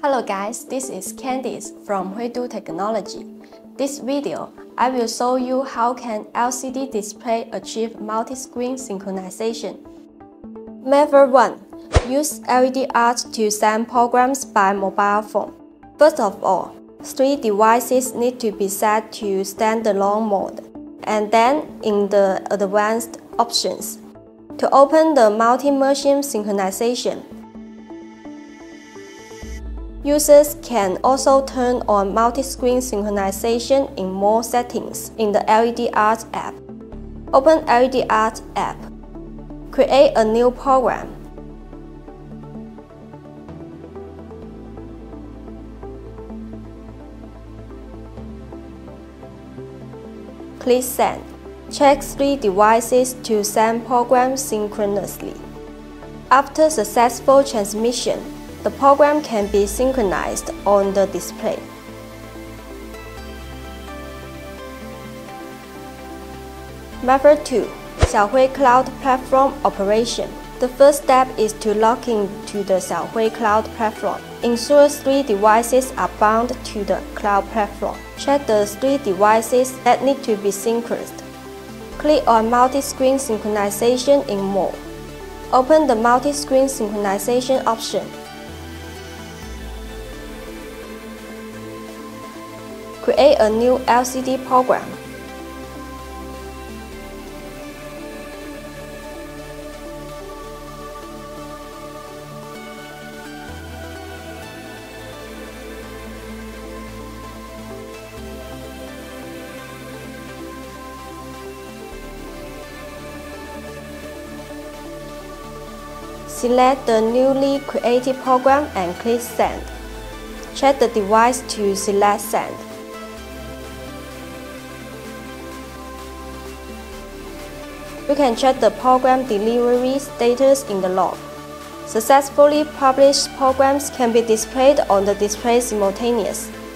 Hello guys, this is Candice from Huidu Technology. This video, I will show you how can LCD display achieve multi-screen synchronization. Method 1. Use LED art to send programs by mobile phone. First of all, 3 devices need to be set to standalone mode, and then in the advanced options, to open the multi-machine synchronization. Users can also turn on multi-screen synchronization in more settings in the LED Art app. Open LED Art app. Create a new program. Click Send. Check 3 devices to send programs synchronously. After successful transmission, the program can be synchronized on the display. Method 2. Xiaohui Cloud Platform Operation. The first step is to log in to the Xiaohui Cloud Platform. Ensure 3 devices are bound to the cloud platform. Check the 3 devices that need to be synchronized. Click on Multi-Screen Synchronization in More. Open the Multi-Screen Synchronization option. Create a new LCD program. Select the newly created program and click Send. Check the device to select Send. You can check the program delivery status in the log. Successfully published programs can be displayed on the display simultaneously.